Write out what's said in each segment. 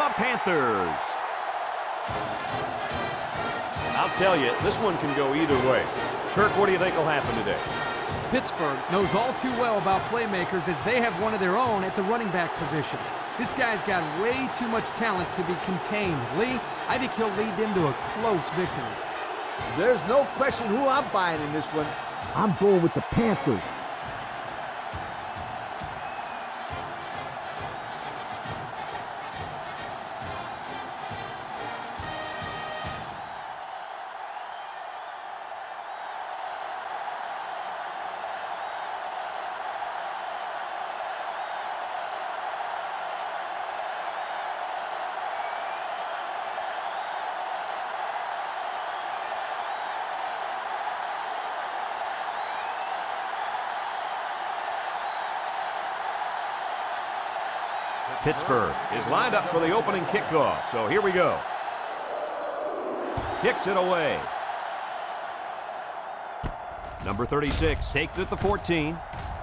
the Panthers. I'll tell you, this one can go either way. Kirk, what do you think will happen today? Pittsburgh knows all too well about playmakers as they have one of their own at the running back position. This guy's got way too much talent to be contained. Lee, I think he'll lead them to a close victory. There's no question who I'm buying in this one. I'm going with the Panthers. Pittsburgh is lined up for the opening kickoff, so here we go. Kicks it away. Number 36 takes it at the 14.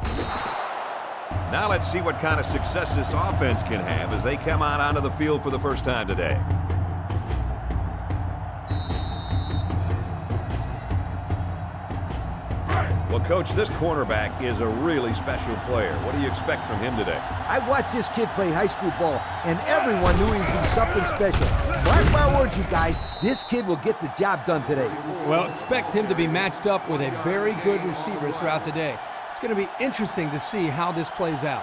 Now let's see what kind of success this offense can have as they come out onto the field for the first time today. Well, Coach, this cornerback is a really special player. What do you expect from him today? I watched this kid play high school ball, and everyone knew he would be something special. Mark my words, you guys, this kid will get the job done today. Well, expect him to be matched up with a very good receiver throughout the day. It's going to be interesting to see how this plays out.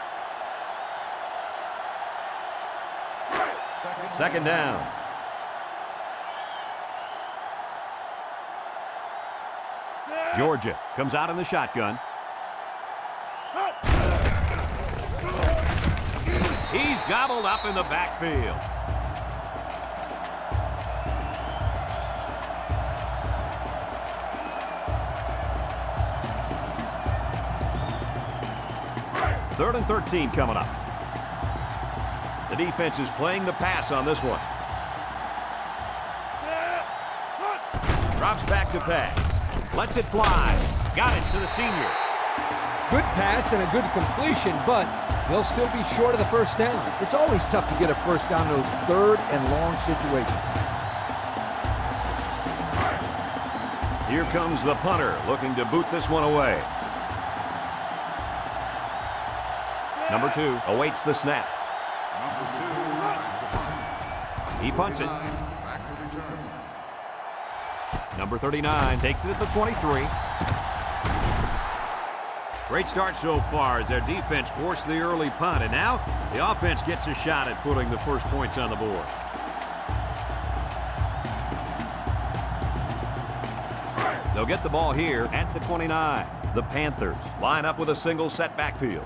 Second down. Georgia comes out in the shotgun. He's gobbled up in the backfield. Third and 13 coming up. The defense is playing the pass on this one. Drops back to pass. Lets it fly. Got it to the senior. Good pass and a good completion, but they'll still be short of the first down. It's always tough to get a first down in those third and long situations. Here comes the punter looking to boot this one away. Number 2 awaits the snap. He punts it. Number 39 takes it at the 23. Great start so far as their defense forced the early punt, and now the offense gets a shot at putting the first points on the board. They'll get the ball here at the 29. The Panthers line up with a single set backfield.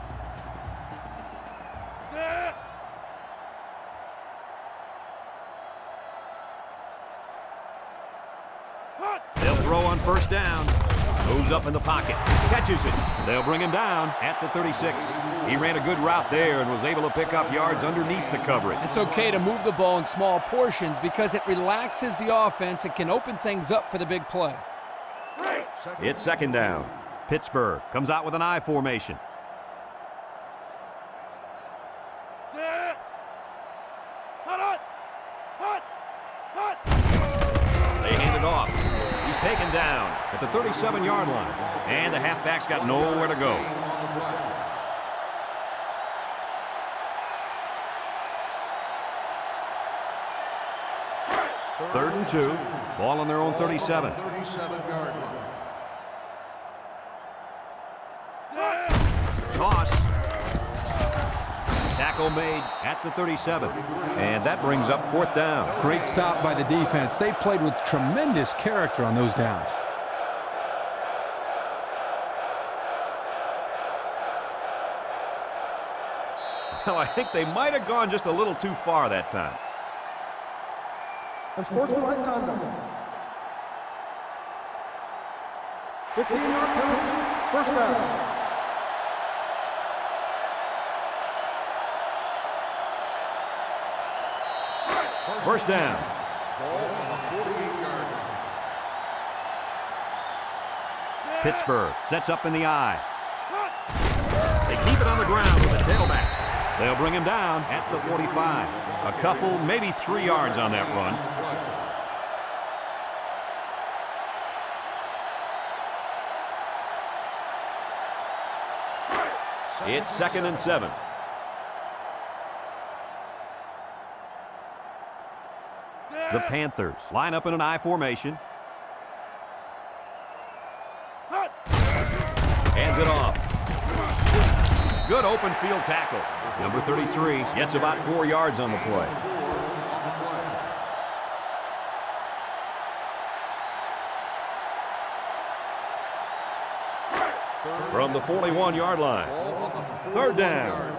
They'll throw on first down. Moves up in the pocket. Catches it. They'll bring him down at the 36. He ran a good route there and was able to pick up yards underneath the coverage. It's okay to move the ball in small portions because it relaxes the offense and can open things up for the big play. It's second down. Pittsburgh comes out with an I formation. They hand it off. He's taken down at the 37-yard line. And the halfback's got nowhere to go. Third and 2. Ball on their own 37. 37-yard line. Toss. Tackle made at the 37. And that brings up fourth down. Great stop by the defense. They played with tremendous character on those downs. Well, I think they might have gone just a little too far that time. Unsportsmanlike conduct. 15-yard penalty. First down. First down. Ball on the 48-yard line. Pittsburgh sets up in the I. They keep it on the ground with the tailback. They'll bring him down at the 45. A couple, maybe 3 yards on that run. It's 2nd and 7. The Panthers line up in an I formation. Hands it off. Good open field tackle. Number 33 gets about 4 yards on the play. From the 41-yard line. 3rd down.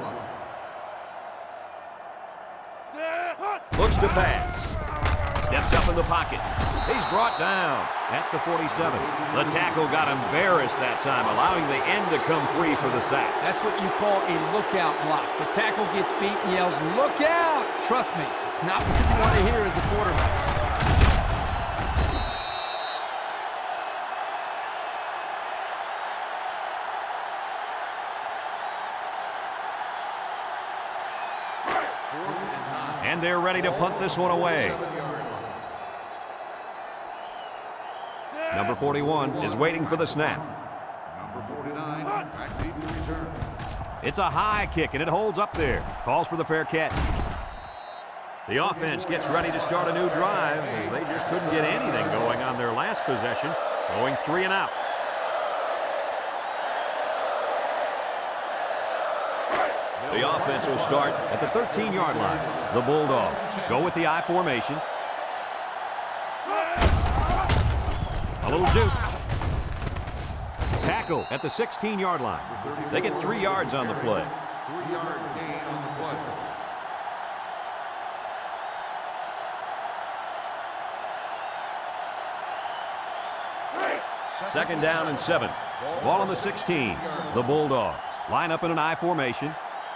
Looks to pass. Steps up in the pocket. He's brought down at the 47. The tackle got embarrassed that time, allowing the end to come free for the sack. That's what you call a lookout block. The tackle gets beat and yells, "Look out!" Trust me, it's not what you want to hear as a quarterback. And they're ready to punt this one away. Number 41 is waiting for the snap. Number 49, back deep to return. It's a high kick, and it holds up there. Calls for the fair catch. The offense gets ready to start a new drive as they just couldn't get anything going on their last possession, going 3 and out. The offense will start at the 13-yard line. The Bulldogs go with the I formation. A little juke. Tackle at the 16-yard line. They get 3 yards on the play. 3-yard gain on the play. Second down and 7. Ball on the 16. The Bulldogs line up in an I formation.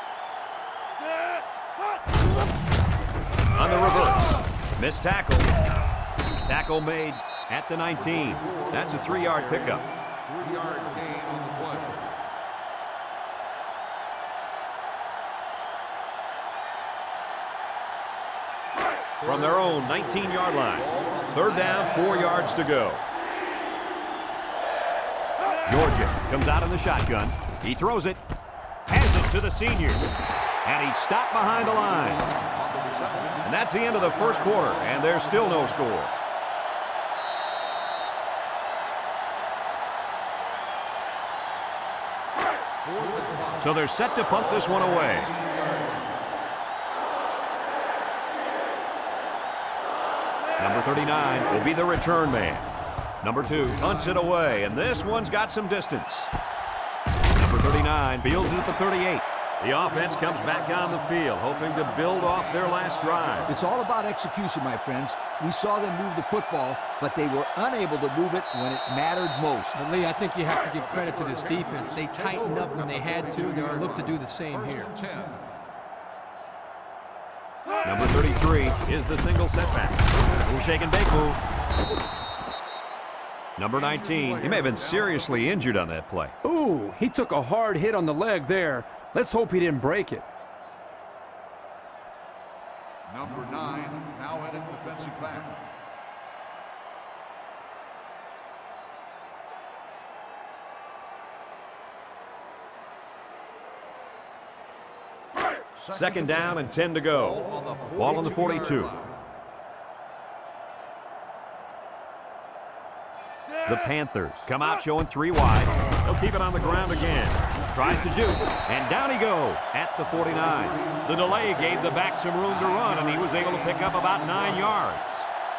On the reverse. Missed tackle. Tackle made at the 19. That's a 3-yard pickup. 3-yard gain on the play. From their own 19-yard line. 3rd down, 4 yards to go. Georgia comes out in the shotgun. He throws it. Hands it to the senior. And he's stopped behind the line. And that's the end of the first quarter, and there's still no score. So they're set to punt this one away. Number 39 will be the return man. Number 2 punts it away, and this one's got some distance. Number 39 fields it at the 38. The offense comes back on the field, hoping to build off their last drive. It's all about execution, my friends. We saw them move the football, but they were unable to move it when it mattered most. But Lee, I think you have to give credit to this defense. They tightened up when they had to, and they're going to look to do the same here. Number 33 is the single setback. Little shake and bake move. Number 19, he may have been seriously injured on that play. Ooh, he took a hard hit on the leg there. Let's hope he didn't break it. Number 9, now heading defensive back. Second down and 10 to go. Ball on the 42. The Panthers come out showing 3 wide. They'll keep it on the ground again. Tries to juke, and down he goes at the 49. The delay gave the back some room to run, and he was able to pick up about 9 yards.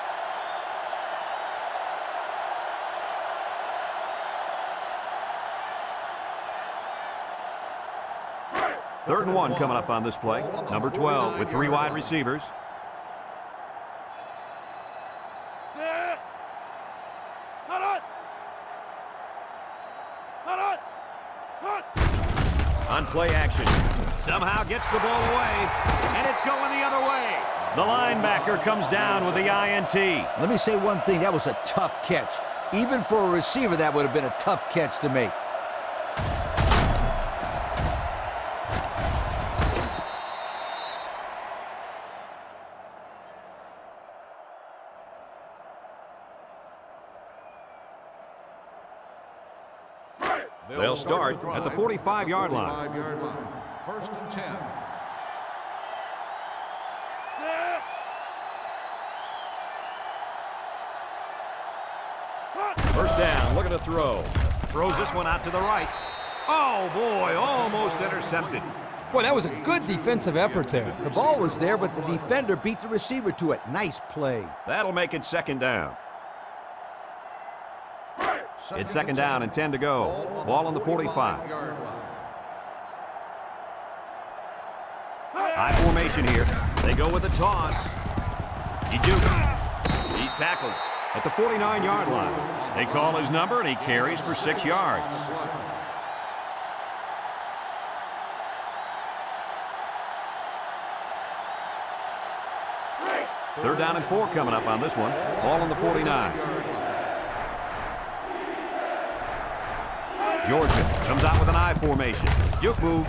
Third and 1 coming up on this play. Number 12 with 3 wide receivers. On play action. Somehow gets the ball away, and it's going the other way. The linebacker comes down with the INT. Let me say one thing. That was a tough catch. Even for a receiver, that would have been a tough catch to make. They'll start at the 45-yard line. 45-yard line. First and 10. First down, looking to throw. Throws this one out to the right. Oh, boy, almost intercepted. Boy, that was a good defensive effort there. The ball was there, but the defender beat the receiver to it. Nice play. That'll make it second down. It's second down and 10 to go. Ball on the 45. High formation here. They go with a toss. Ejuka. He's tackled at the 49-yard line. They call his number, and he carries for 6 yards. Third down and 4 coming up on this one. Ball on the 49. Georgia comes out with an I formation. Juke move.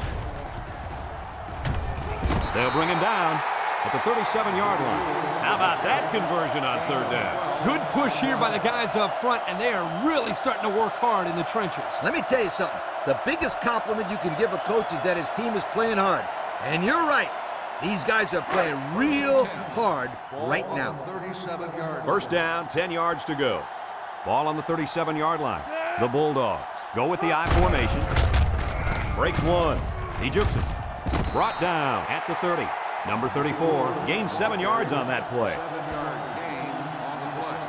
They'll bring him down at the 37-yard line. How about that conversion on third down? Good push here by the guys up front, and they are really starting to work hard in the trenches. Let me tell you something. The biggest compliment you can give a coach is that his team is playing hard. And you're right. These guys are playing real hard right now. First down, 10 yards to go. Ball on the 37-yard line. The Bulldogs go with the I formation. Breaks one. He jukes it. Brought down at the 30. Number 34 gains 7 yards on that play. 7-yard gain on the play.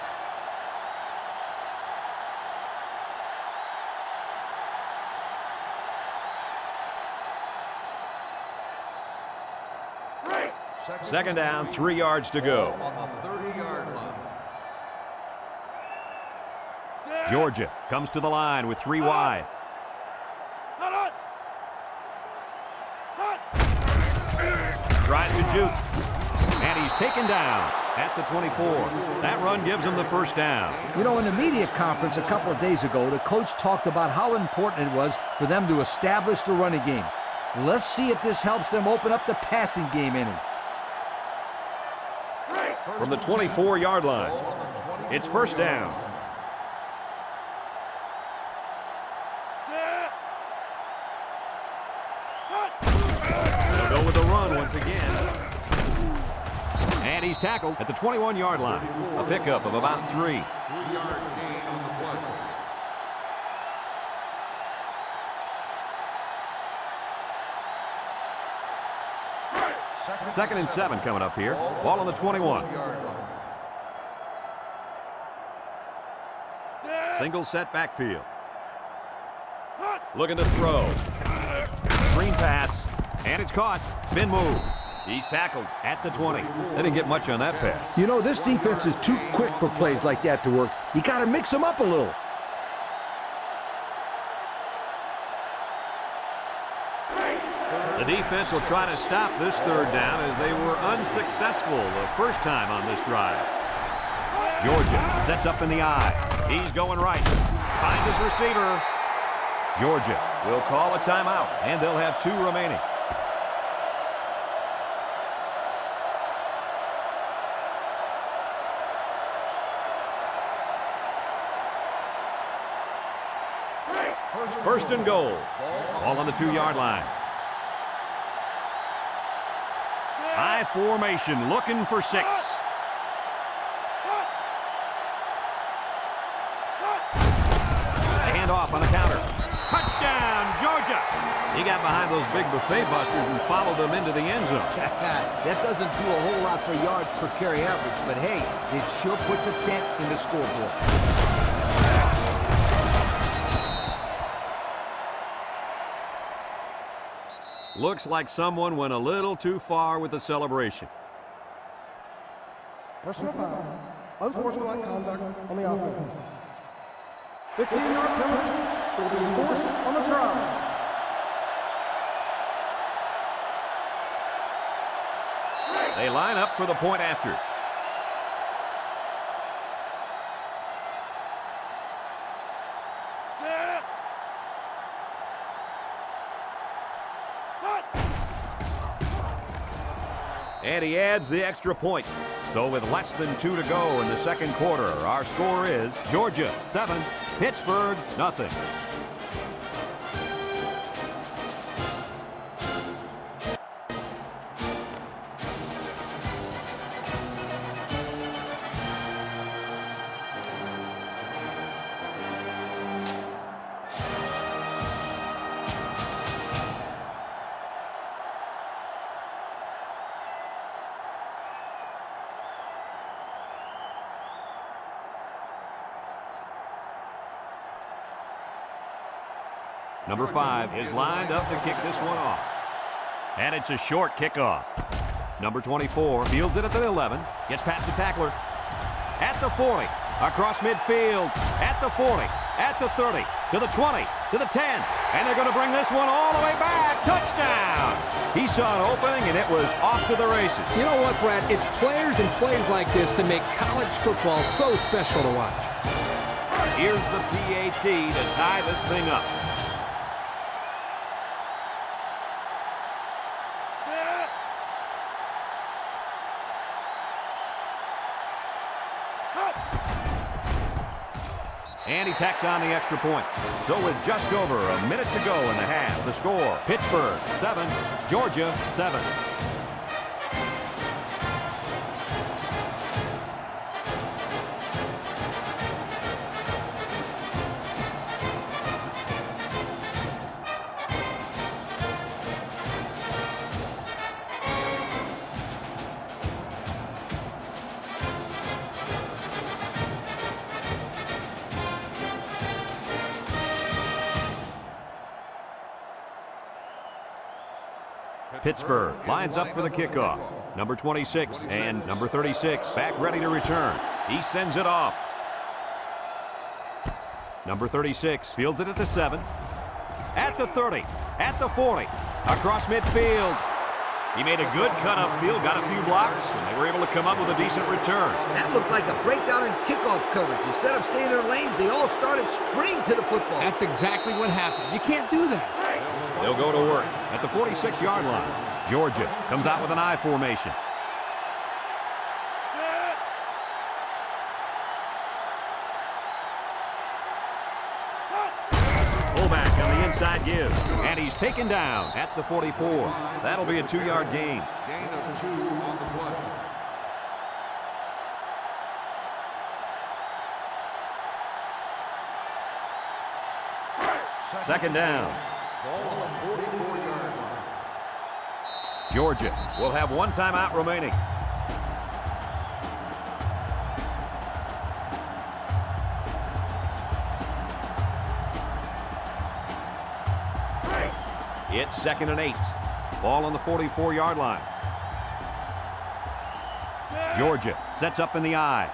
Second down, 3 yards to go. On the 30-yard line. Georgia comes to the line with 3 wide. Tries to juke. And he's taken down at the 24. That run gives him the first down. You know, in the media conference a couple of days ago, the coach talked about how important it was for them to establish the running game. Let's see if this helps them open up the passing game any. From the 24-yard line, it's first down. They'll go with the run once again. And he's tackled at the 21-yard line. A pickup of about 3. 3-yard gain on the play. Second and 7 coming up here. Ball on the 21. Single set backfield. Looking to throw. Screen pass. And it's caught. Spin move. He's tackled at the 20. They didn't get much on that pass. You know, this defense is too quick for plays like that to work. You got to mix them up a little. The defense will try to stop this third down as they were unsuccessful the first time on this drive. Georgia sets up in the I. He's going right. Finds his receiver. Georgia will call a timeout, and they'll have 2 remaining. First and goal. Ball on the 2-yard line. I formation, looking for 6. Hand off on the counter. Touchdown, Georgia! He got behind those big buffet busters and followed them into the end zone. That doesn't do a whole lot for yards per carry average, but hey, it sure puts a dent in the scoreboard. Looks like someone went a little too far with the celebration. Personal foul. Unsportsmanlike conduct on the offense. 15-yard penalty will be enforced on the try. They line up for the point after. And he adds the extra point. So with less than 2 to go in the second quarter, our score is Georgia 7, Pittsburgh nothing. Number 5 is lined up to kick this one off. And it's a short kickoff. Number 24 fields it at the 11. Gets past the tackler. At the 40. Across midfield. At the 40. At the 30. To the 20. To the 10. And they're going to bring this one all the way back. Touchdown! He saw an opening, and it was off to the races. You know what, Brad? It's players and plays like this to make college football so special to watch. Here's the PAT to tie this thing up. And he tacks on the extra point. So with just over a minute to go in the half, the score, Pittsburgh 7, Georgia 7. Pittsburgh lines up for the kickoff. Number 26 and number 36 back ready to return. He sends it off. Number 36 fields it at the 7. At the 30. At the 40. Across midfield. He made a good cut upfield, got a few blocks, and they were able to come up with a decent return. That looked like a breakdown in kickoff coverage. Instead of staying in their lanes, they all started sprinting to the football. That's exactly what happened. You can't do that. They'll go to work at the 46-yard line. Georgia comes out with an I formation. Fullback on the inside give. And he's taken down at the 44. That'll be a 2-yard gain. Gain of 2 on the play. Second down. Ball on the 44-yard line. Georgia will have one timeout remaining. It's 2nd and 8. Ball on the 44-yard line. Georgia sets up in the I.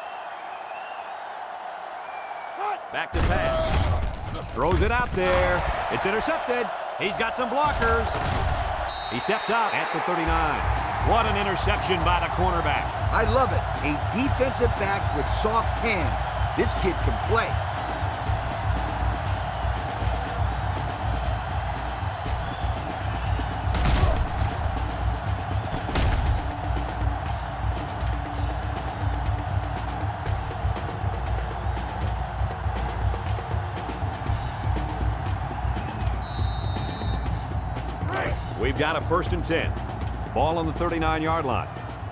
Back to pass. Throws it out there. It's intercepted. He's got some blockers. He steps out at the 39. What an interception by the cornerback. I love it. A defensive back with soft hands. This kid can play. We've got a 1st and 10. Ball on the 39-yard line.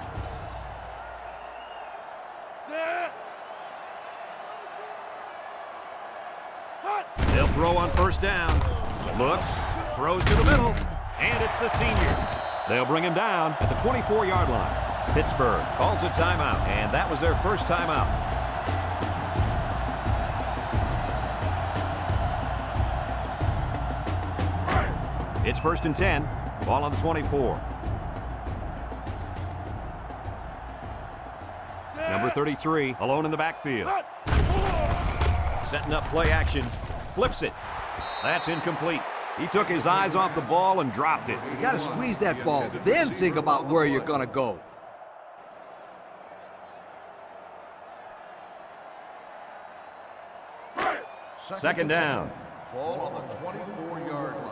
They'll throw on 1st down. Looks, throws to the middle, and it's the senior. They'll bring him down at the 24-yard line. Pittsburgh calls a timeout, and that was their first timeout. It's 1st and 10. Ball on the 24. Number 33 alone in the backfield. Setting up play action. Flips it. That's incomplete. He took his eyes off the ball and dropped it. You got to squeeze that ball, then think about where you're going to go. Second down. Ball on the 24-yard line.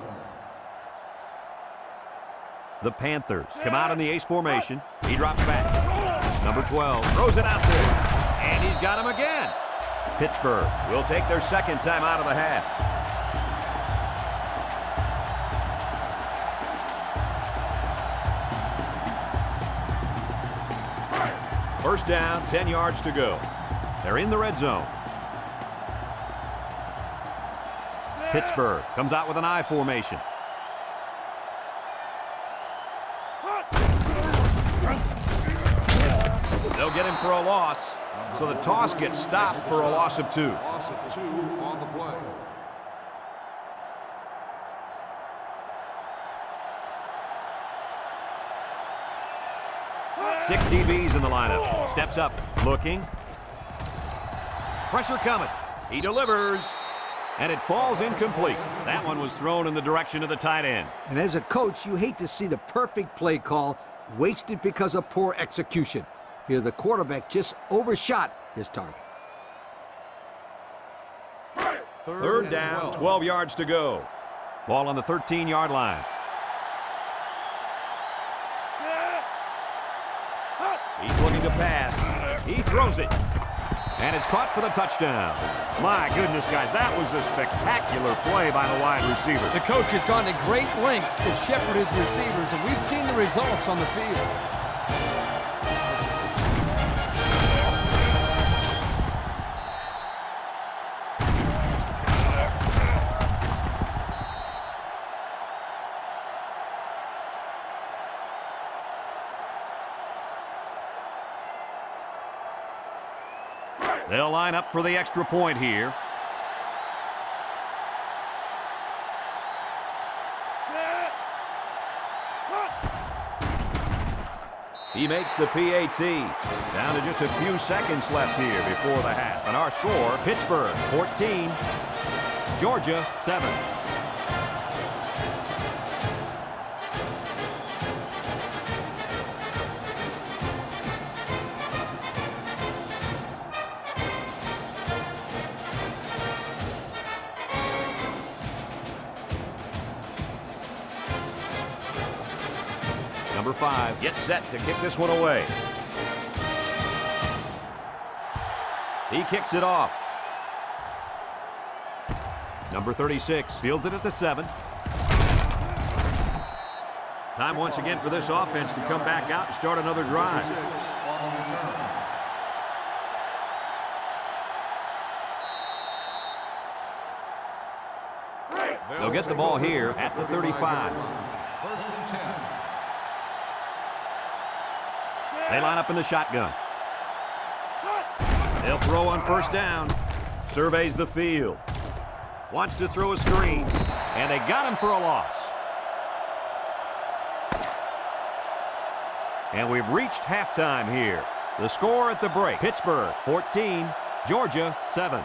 The Panthers come out in the ace formation. He drops back. Number 12 throws it out there. And he's got him again. Pittsburgh will take their second time out of the half. First down, 10 yards to go. They're in the red zone. Pittsburgh comes out with an I formation. They'll get him for a loss, so the toss gets stopped for a loss of 2. Loss of 2 on the play. 6 DBs in the lineup. Steps up, looking. Pressure coming. He delivers. And it falls incomplete. That one was thrown in the direction of the tight end. And as a coach, you hate to see the perfect play call wasted because of poor execution. Here, the quarterback just overshot his target. Third down, 12 yards to go. Ball on the 13-yard line. He's looking to pass. He throws it. And it's caught for the touchdown. My goodness, guys, that was a spectacular play by the wide receiver. The coach has gone to great lengths to shepherd his receivers, and we've seen the results on the field. They'll line up for the extra point here. He makes the PAT. Down to just a few seconds left here before the half. And our score, Pittsburgh 14, Georgia 7. Number 5 gets set to kick this one away. He kicks it off. Number 36 fields it at the 7. Time once again for this offense to come back out and start another drive. They'll get the ball here at the 35. First and 10. They line up in the shotgun. They'll throw on first down. Surveys the field. Wants to throw a screen. And they got him for a loss. And we've reached halftime here. The score at the break, Pittsburgh 14, Georgia 7.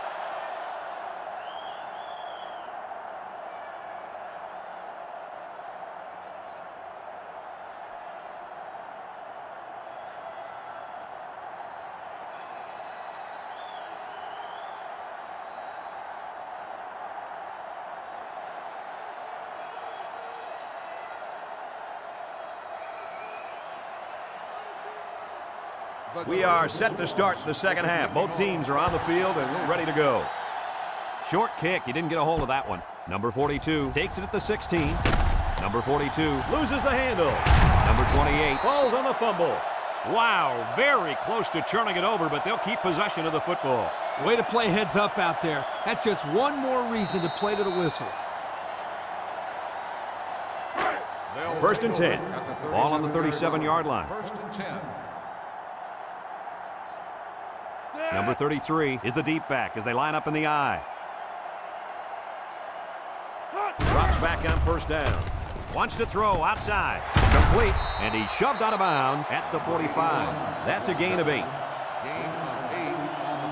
We are set to start the second half. Both teams are on the field and we're ready to go. Short kick. He didn't get a hold of that one. Number 42 takes it at the 16. Number 42 loses the handle. Number 28 falls on the fumble. Wow, very close to turning it over, but they'll keep possession of the football. Way to play heads up out there. That's just one more reason to play to the whistle. First and 10. Ball on the 37-yard line. First and 10. Number 33 is the deep back as they line up in the I. Drops back on first down. Wants to throw outside. Complete. And he's shoved out of bounds at the 45. That's a gain of 8. Gain of 8 on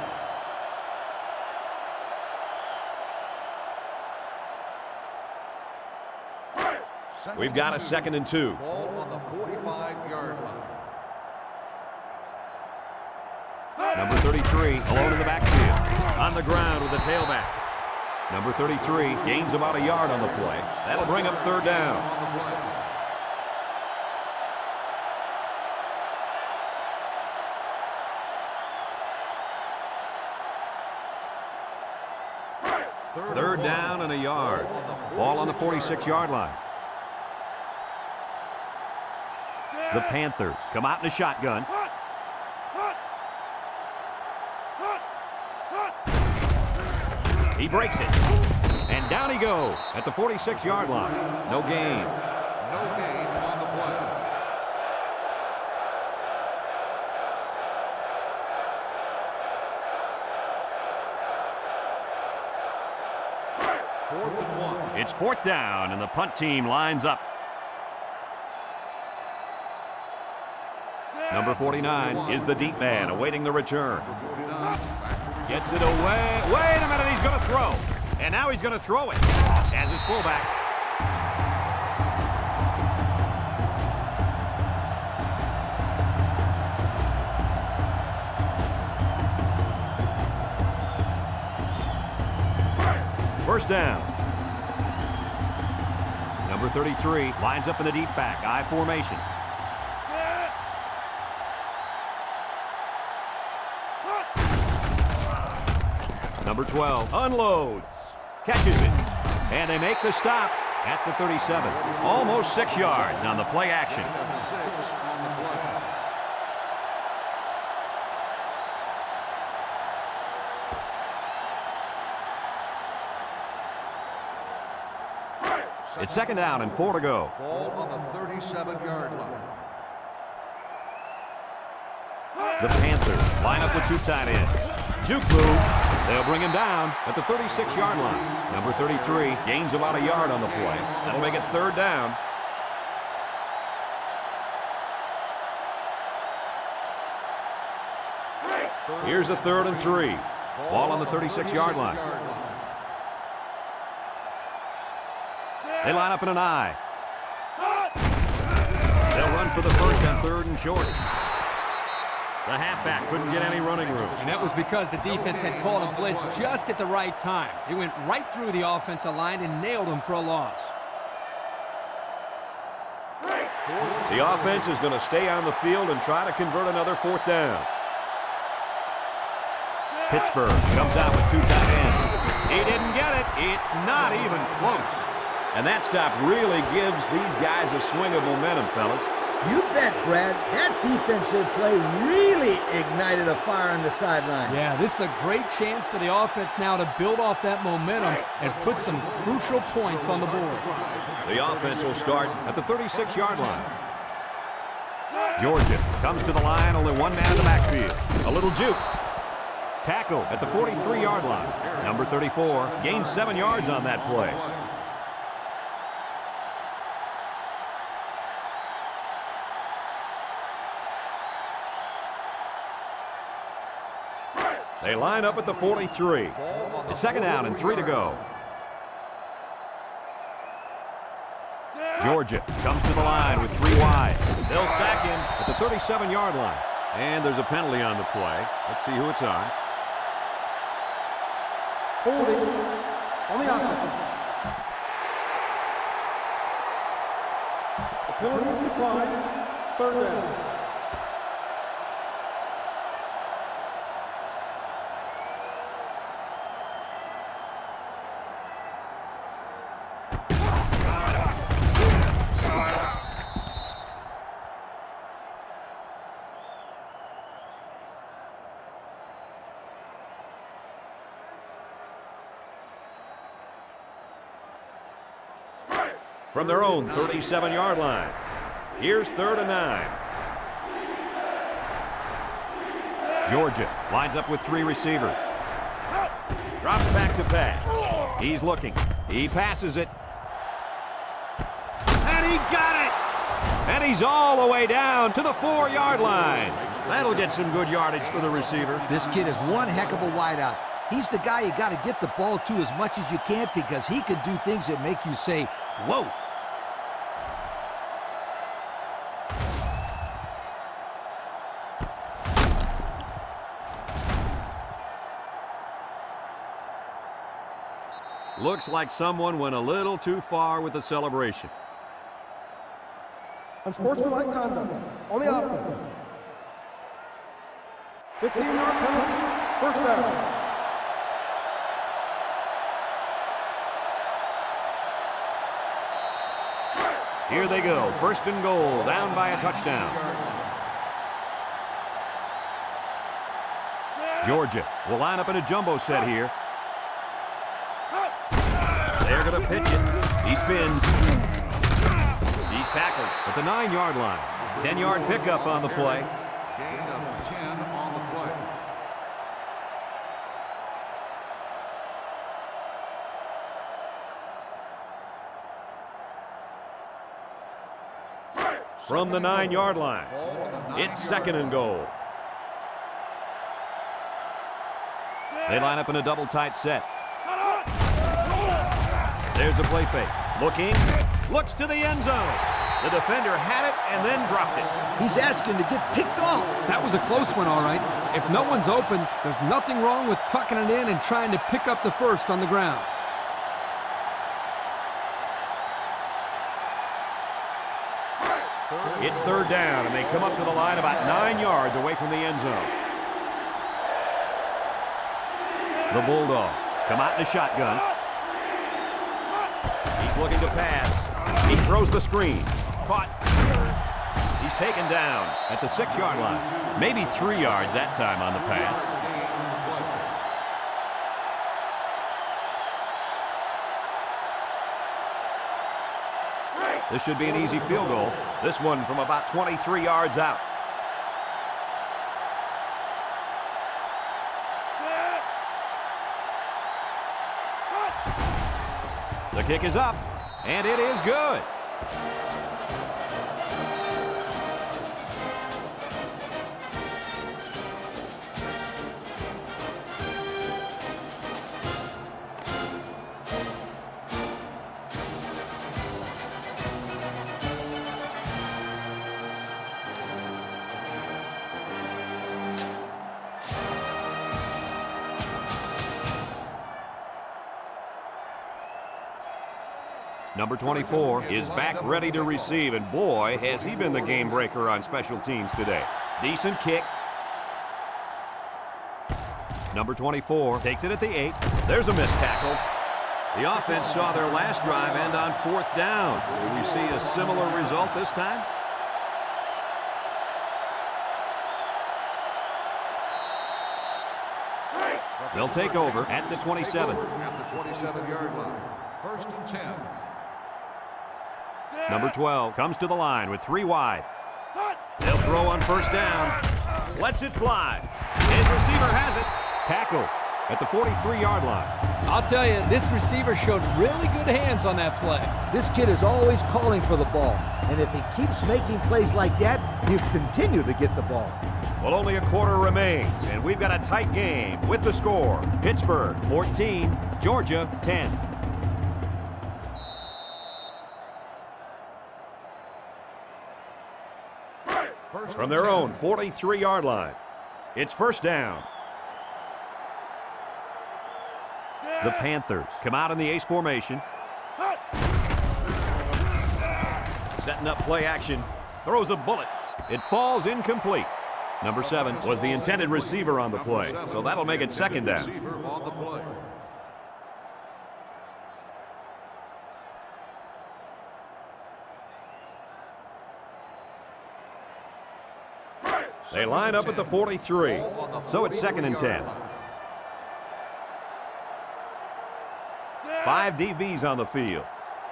the play. We've got a 2nd and 2. Ball on the 45-yard line. Number 33 alone in the backfield. On the ground with the tailback. Number 33 gains about a yard on the play. That'll bring up third down. Third down and a yard. Ball on the 46-yard line. The Panthers come out in a shotgun. He breaks it. And down he goes at the 46-yard line. No gain. No gain on the play. Fourth and 1. It's fourth down, and the punt team lines up. Number 49 is the deep man awaiting the return. Gets it away. Wait a minute, he's going to throw. And now he's going to throw it as his fullback. First down. Number 33 lines up in the deep back, I formation. Number 12 unloads, catches it, and they make the stop at the 37. Almost 6 yards on the play action. It's second down and 4 to go. Ball on the 37-yard line. The Panthers line up with 2 tight ends. Juke move. They'll bring him down at the 36-yard line. Number 33 gains about a yard on the play. That'll make it third down. Here's a 3rd and 3. Ball on the 36-yard line. They line up in an I. They'll run for the first and 3rd and short. The halfback couldn't get any running room. And that was because the defense had called a blitz just at the right time. He went right through the offensive line and nailed him for a loss. The offense is going to stay on the field and try to convert another 4th down. Pittsburgh comes out with 2 tight ends. He didn't get it. It's not even close. And that stop really gives these guys a swing of momentum, fellas. You bet, Brad. That defensive play really ignited a fire on the sideline. Yeah, this is a great chance for the offense now to build off that momentum and put some crucial points on the board. The offense will start at the 36-yard line. Georgia comes to the line, only 1 man in the backfield. A little juke. Tackle at the 43-yard line. Number 34 gains 7 yards on that play. They line up at the 43. It's second down and 3 to go. Georgia comes to the line with 3 wide. They'll sack him at the 37-yard line. And there's a penalty on the play. Let's see who it's on. Holding on the offense. The penalty is declined. 3rd down. From their own 37-yard line. Here's 3rd and 9. Georgia lines up with 3 receivers. Drops back to pass. He's looking. He passes it. And he got it! And he's all the way down to the 4-yard line. That'll get some good yardage for the receiver. This kid is one heck of a wideout. He's the guy you got to get the ball to as much as you can because he can do things that make you say, whoa. Looks like someone went a little too far with the celebration. Unsportsmanlike conduct on the offense. 15-yard penalty. First down. Here they go. 1st and goal. Down by a touchdown. Georgia will line up in a jumbo set here. They're going to pitch it. He spins. He's tackled at the 9-yard line. 10-yard pickup on the play. Gain of 10 on the play. from the 9-yard line. It's 2nd and goal. They line up in a double tight set. There's a play fake. Looking, looks to the end zone. The defender had it and then dropped it. He's asking to get picked off. That was a close one, all right. If no one's open, there's nothing wrong with tucking it in and trying to pick up the first on the ground. It's 3rd down, and they come up to the line about 9 yards away from the end zone. The Bulldogs come out in a shotgun. He's looking to pass. He throws the screen. Caught. He's taken down at the 6-yard line. Maybe 3 yards that time on the pass. This should be an easy field goal. This one from about 23 yards out. The kick is up, and it is good. Number 24 is back ready to receive, and boy, has he been the game breaker on special teams today. Decent kick. Number 24 takes it at the 8. There's a missed tackle. The offense saw their last drive end on 4th down. Will we see a similar result this time? They'll take over at the 27. At the 27-yard line. 1st and 10. Number 12 comes to the line with 3 wide. They'll throw on 1st down. Lets it fly. His receiver has it. Tackle at the 43-yard line. I'll tell you, this receiver showed really good hands on that play. This kid is always calling for the ball. And if he keeps making plays like that, he'll continue to get the ball. Well, only a quarter remains, and we've got a tight game with the score. Pittsburgh 14, Georgia 10. From their own 43-yard line, it's 1st down. The Panthers come out in the ace formation. Setting up play action. Throws a bullet. It falls incomplete. Number 7 was the intended receiver on the play, so that'll make it 2nd down. Receiver on the play. They line up at the 43, so it's 2nd and 10. 5 DBs on the field.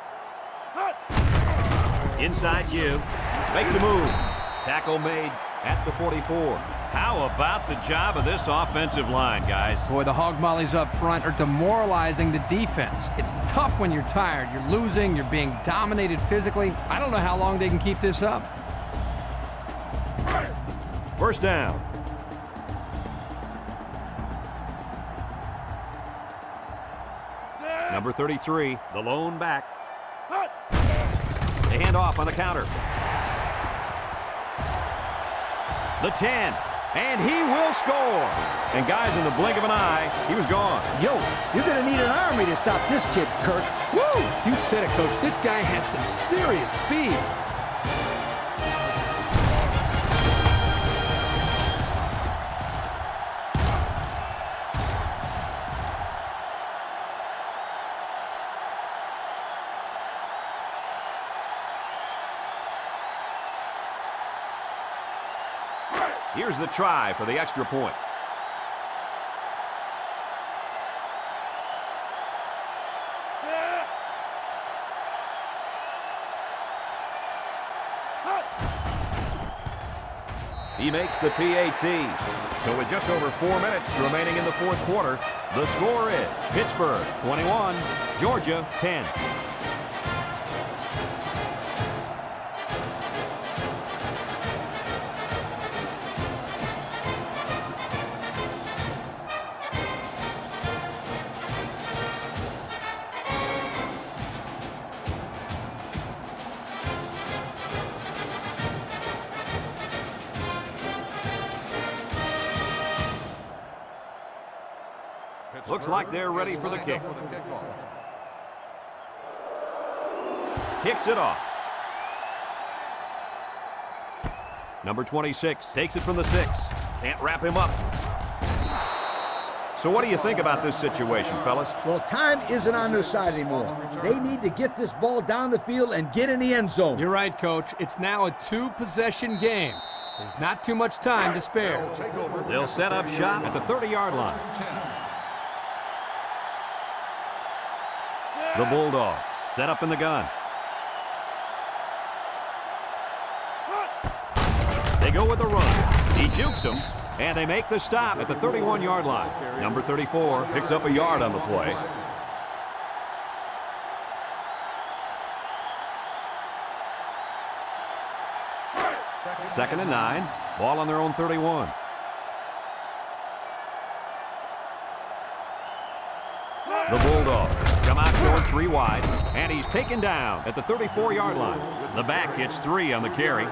Inside give. Makes a move. Tackle made at the 44. How about the job of this offensive line, guys? Boy, the hog mollies up front are demoralizing the defense. It's tough when you're tired. You're losing. You're being dominated physically. I don't know how long they can keep this up. 1st down. Number 33, the lone back. They hand off on the counter. The 10, and he will score. And guys, in the blink of an eye, he was gone. Yo, you're going to need an army to stop this kid, Kirk. Woo! You said it, Coach. This guy has some serious speed. Here's the try for the extra point. He makes the PAT. So with just over 4 minutes remaining in the 4th quarter, the score is Pittsburgh 21, Georgia 10. Looks like they're ready for the kick. Kicks it off. Number 26 takes it from the 6. Can't wrap him up. So what do you think about this situation, fellas? Well, time isn't on their side anymore. They need to get this ball down the field and get in the end zone. You're right, Coach. It's now a 2-possession game. There's not too much time to spare. They'll set up shop at the 30-yard line. The Bulldogs set up in the gun. They go with the run. He jukes him, and they make the stop at the 31-yard line. Number 34 picks up a yard on the play. Second and 9. Ball on their own 31. The Bulldogs come out short 3 wide, and he's taken down at the 34-yard line. The back gets 3 on the carry.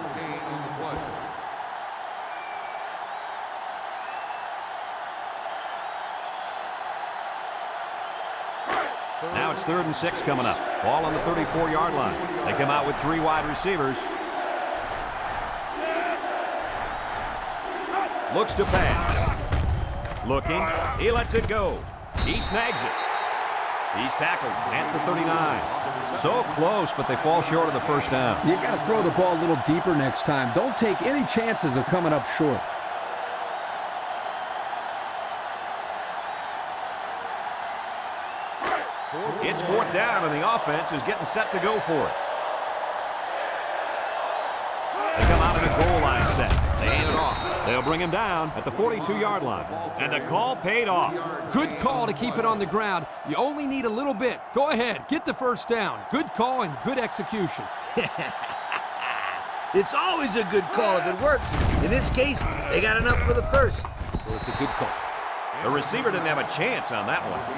Now it's 3rd and 6 coming up. Ball on the 34-yard line. They come out with 3 wide receivers. Looks to pass. Looking. He lets it go. He snags it. He's tackled at the 39. So close, but they fall short of the first down. You got to throw the ball a little deeper next time. Don't take any chances of coming up short. It's 4th down, and the offense is getting set to go for it. They come out in a goal line set. They hand it off. They'll bring him down at the 42-yard line. And the call paid off. Good call to keep it on the ground. You only need a little bit. Go ahead, get the first down. Good call and good execution. It's always a good call if it works. In this case, they got enough for the first, so it's a good call. The receiver didn't have a chance on that one.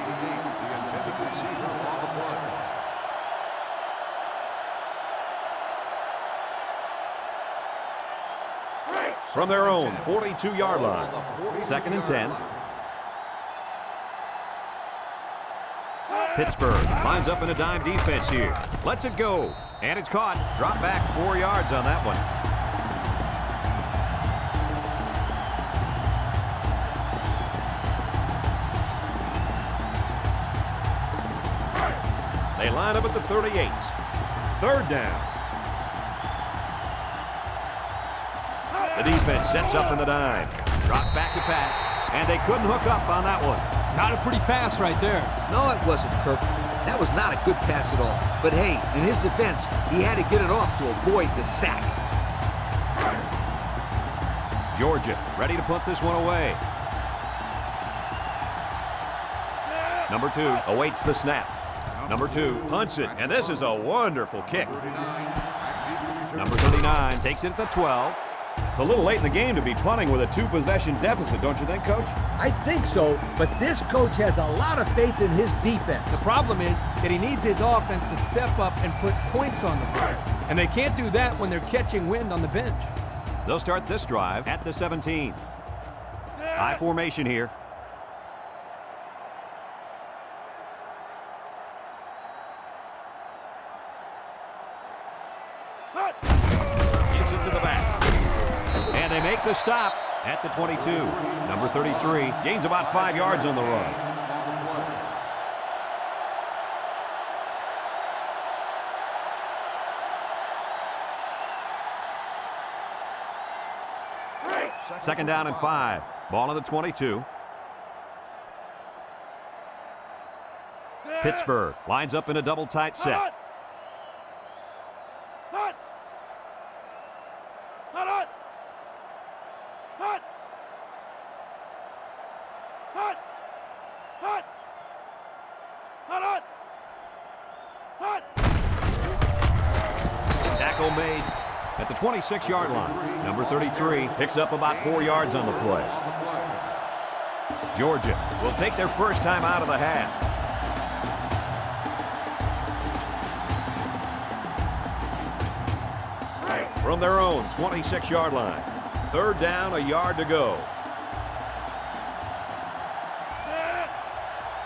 From their own 42-yard line. 2nd and 10. Pittsburgh lines up in a dime defense here. Lets it go. And it's caught. Drop back 4 yards on that one. They line up at the 38. 3rd down. The defense sets up in the dime. Drops back to pass. And they couldn't hook up on that one. Not a pretty pass right there. No, it wasn't, Kirk. That was not a good pass at all. But hey, in his defense, he had to get it off to avoid the sack. Georgia ready to punt this one away. Number 2 awaits the snap. Number 2 punts it, and this is a wonderful kick. Number 39 takes it at the 12. It's a little late in the game to be punting with a 2-possession deficit, don't you think, Coach? I think so, but this coach has a lot of faith in his defense. The problem is that he needs his offense to step up and put points on the board. And they can't do that when they're catching wind on the bench. They'll start this drive at the 17. High formation here. Gives it to the back. And they make the stop at the 22. Number 33 gains about 5 yards on the run. Second down and 5. Ball on the 22. Pittsburgh lines up in a double tight set. Tackle made at the 26-yard line. Number 33 picks up about 4 yards on the play. Georgia will take their first time out of the half. From their own 26-yard line. 3rd down, a yard to go.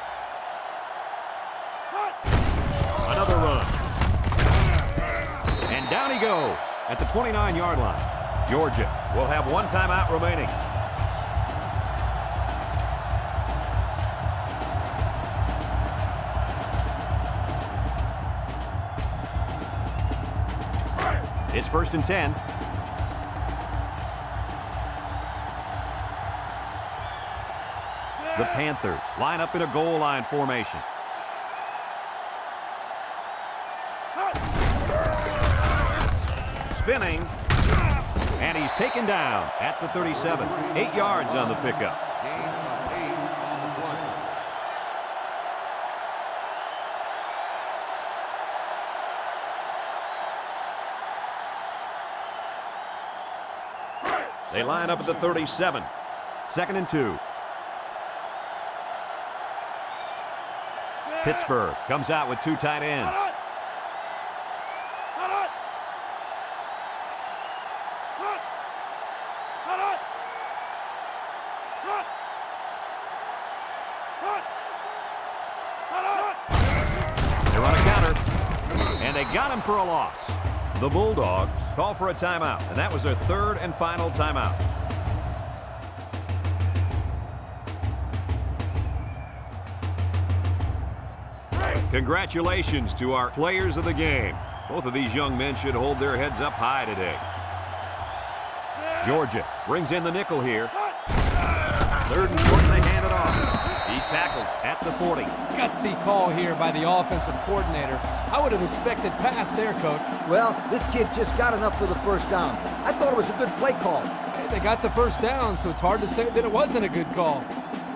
goes. At the 29-yard line, Georgia will have one timeout remaining. It's 1st and 10. The Panthers line up in a goal line formation. Spinning, and he's taken down at the 37. 8 yards on the pickup. Gain of 8 on the play. They line up at the 37. 2nd and 2. Pittsburgh comes out with 2 tight ends. They run a counter, and they got him for a loss. The Bulldogs call for a timeout, and that was their 3rd and final timeout. Congratulations to our players of the game. Both of these young men should hold their heads up high today. Georgia brings in the nickel here. 3rd and short, and they hand it off. He's tackled at the 40. Gutsy call here by the offensive coordinator. I would have expected pass there, Coach. Well, this kid just got enough for the first down. I thought it was a good play call. Hey, they got the first down, so it's hard to say that it wasn't a good call.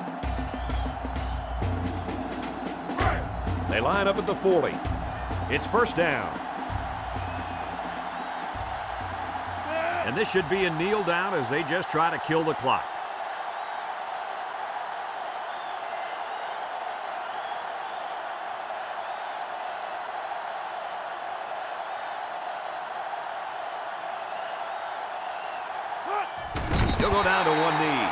They line up at the 40. It's 1st down. And this should be a kneel down as they just try to kill the clock. He'll go down to one knee.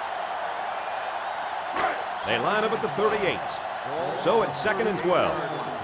They line up at the 38. So it's 2nd and 12.